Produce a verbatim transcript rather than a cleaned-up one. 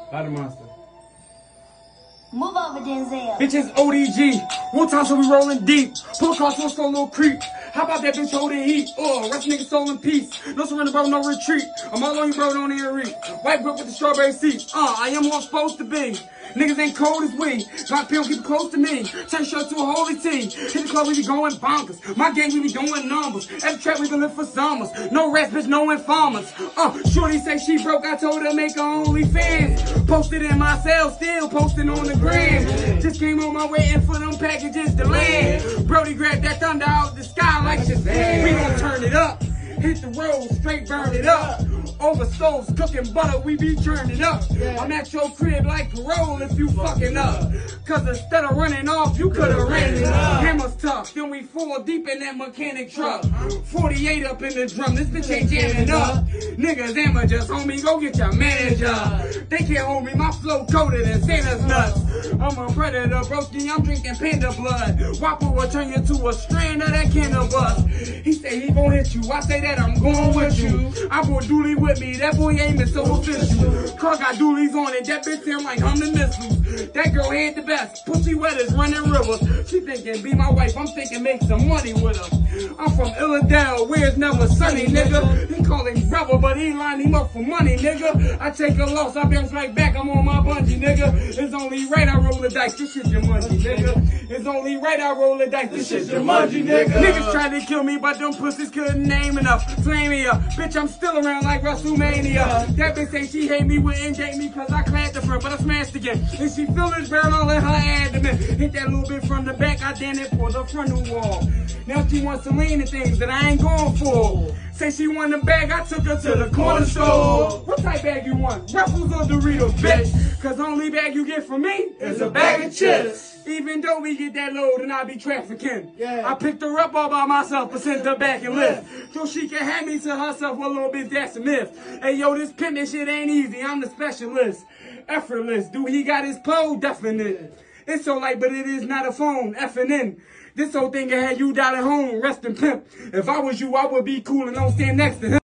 By the monster. Move over, Denzel. Bitches O D G. One time so we rolling deep. Pull across one slow little creep. How about that bitch holding heat? Oh, rest nigga soul in peace. No surrender, bro, no retreat. I'm all on you, bro, don't even read. White whip with the strawberry seat. Uh, I am what I'm supposed to be. Niggas ain't cold as we. My pill keep it close to me. Turn shirt to a holy team. Hit the club, we be going bonkers. My gang, we be doing numbers. Every trap, we been live for summers. No rest, bitch, no informers. Uh, shorty say she broke. I told her make her OnlyFans. Posted in my cell, still posting on the gram. Just came on my way in for them packages to land. Brody grabbed that thunder out the sky like Shazam. We gon' turn it up. Hit the road, straight burn it up. Over stoves, cooking butter, we be churning up. I'm at your crib like parole if you fucking up. Cause instead of running off, you could've ran it up. Hammers tough, then we fall deep in that mechanic truck. forty-eight up in the drum, this bitch ain't jamming up. Niggas amateurs, homie, go get your manager. They can't hold me, my flow coated in Santa's nuts. I'm a predator, broski, I'm drinking panda blood. Whopper will turn you to a strand of that cannabis. He say he gon' hit you, I say that I'm going with you. I brought Dooley with me, that boy aiming so official. Car got Doolies on it, that bitch sound like humming missiles. That girl ain't the best, pussy wet as running rivers. She thinking be my wife, I'm thinking make some money with her. I'm from Illidale, where it's never sunny, nigga. He call him brother, but he line him up for money, nigga. I take a loss, I bounce right back, I'm on my bungee, nigga. It's only right I roll the dice, this shit Jumanji, nigga. It's only right I roll the dice, this shit Jumanji, nigga. Niggas tried to kill me, but them pussies couldn't name enough. Flame me up, bitch, I'm still around like WrestleMania. That bitch say she hate me, wouldn't date me, cause I clapped the front, but I smashed again. And she feel this burn all in her abdomen. Hit that little bit from the back, I damn it for the frontal wall. Now she wants to lean to things that I ain't going for. Say she want a bag, I took her to the corner store. What type bag you want? Ruffles or Doritos, bitch? Cause only bag you get from me is a bag of chips. Even though we get that load and I be trafficking. Yeah. I picked her up all by myself but sent her back and lift. So she can have me to herself a little bit, that's a myth. Hey yo, this pimpin' shit ain't easy, I'm the specialist. Effortless, dude, he got his pole definite. It's so light, but it is not a phone, effing in. This whole thing had you down at home, rest in pimp. If I was you, I would be cool and don't stand next to him.